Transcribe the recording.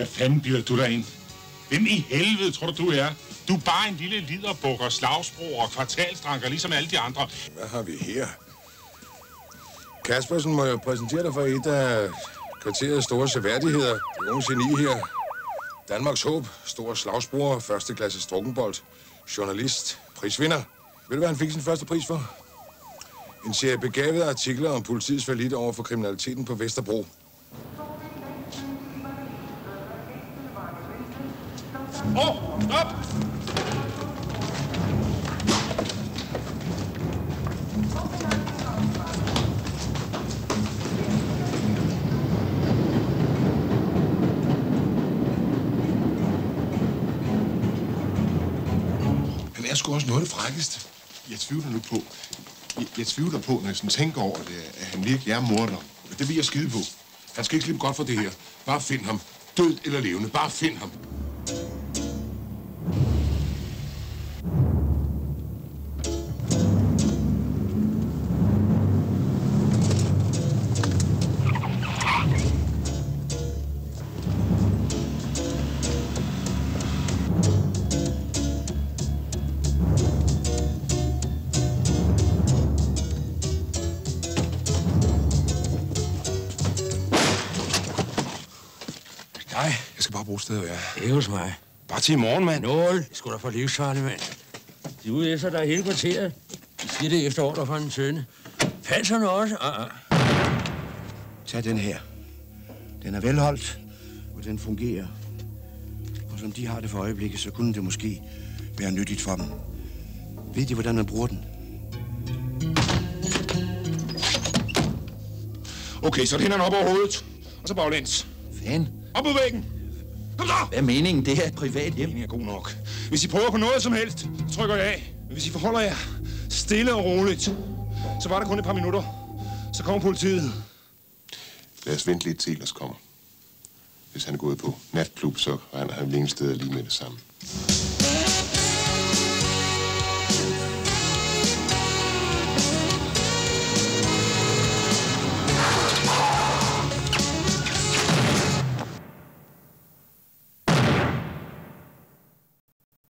fanden bilder du dig ind? Hvem i helvede tror du er? Du er bare en lille liderbukker, slagsbroer og kvartalstranker, ligesom alle de andre. Hvad har vi her? Kaspersen må jo præsentere dig for et af kvarterets store seværdigheder. Det unge geni her. Danmarks håb, stor slagsbroer, førsteklasses drukkenbold, journalist, prisvinder. Ved du, hvad han fik sin første pris for? En serie begavede artikler om politiets fallit over for kriminaliteten på Vesterbro. Stop! Han er sgu også noget af det frækkeste. Jeg tvivler på, når jeg sådan tænker over det, at han virkelig er morder. Det vil jeg skide på. Han skal ikke slippe godt for det her. Bare find ham. Død eller levende. Bare find ham. Nej, jeg skal bare bruge stedet, ja. Ikke hos mig. Bare til i morgen, mand. 0. Det skulle da for livsfarligt, mand. De er ude efter dig hele kvarteret. De siger det efter ordre fra en sønne. Panserne også. Tag den her. Den er velholdt, og den fungerer. Og som de har det for øjeblikket, så kunne det måske være nyttigt for dem. Ved de, hvordan man bruger den? Okay, så hænder han op over hovedet, og så baglæns. Fan. Op mod væggen. Kom så! Hvad er meningen? Det er et privat hjem. Det er god nok. Hvis I prøver på noget som helst, så trykker jeg af. Men hvis I forholder jer stille og roligt, så var der kun et par minutter. Så kommer politiet. Lad os vente lidt til, ellers kommer. Hvis han er gået på natklub, så regner han ingen steder lige med det samme.